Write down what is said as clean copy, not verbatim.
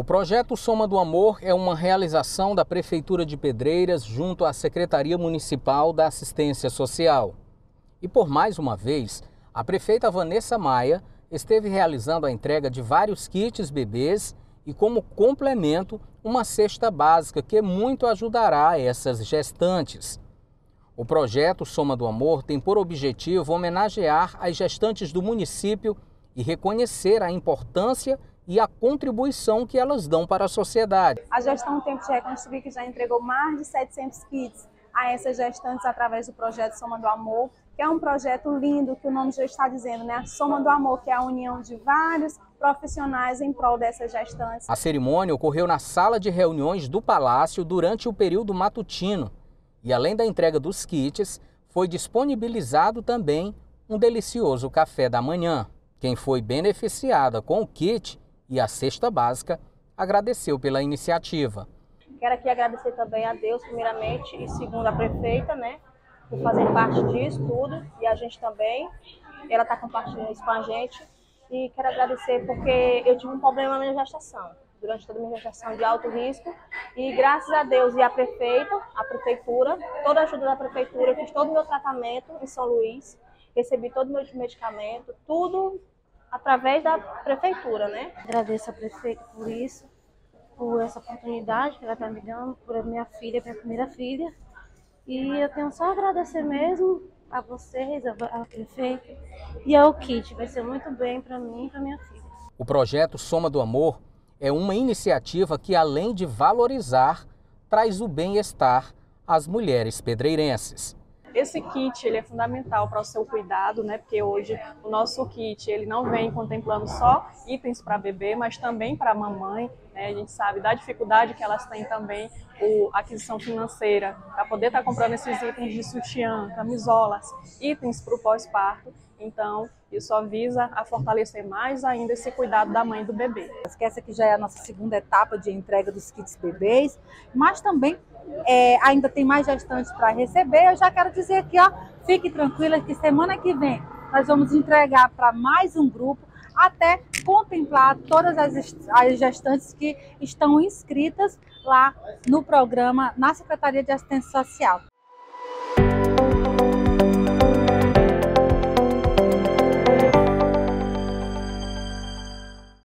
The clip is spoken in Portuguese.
O projeto Soma do Amor é uma realização da Prefeitura de Pedreiras junto à Secretaria Municipal da Assistência Social. E por mais uma vez, a prefeita Vanessa Maia esteve realizando a entrega de vários kits bebês e, como complemento, uma cesta básica que muito ajudará essas gestantes. O projeto Soma do Amor tem por objetivo homenagear as gestantes do município e reconhecer a importância e a contribuição que elas dão para a sociedade. A gestão Tempo de Reconstruir, que já entregou mais de 700 kits a essas gestantes através do projeto Soma do Amor, que é um projeto lindo, que o nome já está dizendo, né? A Soma do Amor, que é a união de vários profissionais em prol dessas gestantes. A cerimônia ocorreu na sala de reuniões do Palácio durante o período matutino. E além da entrega dos kits, foi disponibilizado também um delicioso café da manhã. Quem foi beneficiada com o kit e a cesta básica agradeceu pela iniciativa. Quero aqui agradecer também a Deus, primeiramente, e segundo a prefeita, né, por fazer parte disso tudo, e a gente também, ela está compartilhando isso com a gente. E quero agradecer porque eu tive um problema na minha gestação, durante toda a minha gestação de alto risco, e graças a Deus e a prefeitura, toda a ajuda da prefeitura, eu fiz todo o meu tratamento em São Luís, recebi todo o meu medicamento, tudo através da prefeitura, né? Agradeço a prefeita por isso, por essa oportunidade que ela está me dando, por a minha filha, minha primeira filha, e eu tenho só a agradecer mesmo a vocês, a prefeita, e ao kit, vai ser muito bem para mim e para minha filha. O projeto Soma do Amor é uma iniciativa que, além de valorizar, traz o bem-estar às mulheres pedreirenses. Esse kit ele é fundamental para o seu cuidado, né? Porque hoje o nosso kit ele não vem contemplando só itens para bebê, mas também para a mamãe, né? A gente sabe da dificuldade que elas têm também, a aquisição financeira, para poder estar comprando esses itens de sutiã, camisolas, itens para o pós-parto. Então, isso só visa a fortalecer mais ainda esse cuidado da mãe e do bebê. Essa que já é a nossa segunda etapa de entrega dos kits bebês, mas também ainda tem mais gestantes para receber. Eu já quero dizer aqui, ó, fique tranquila que semana que vem nós vamos entregar para mais um grupo até contemplar todas as gestantes que estão inscritas lá no programa na Secretaria de Assistência Social.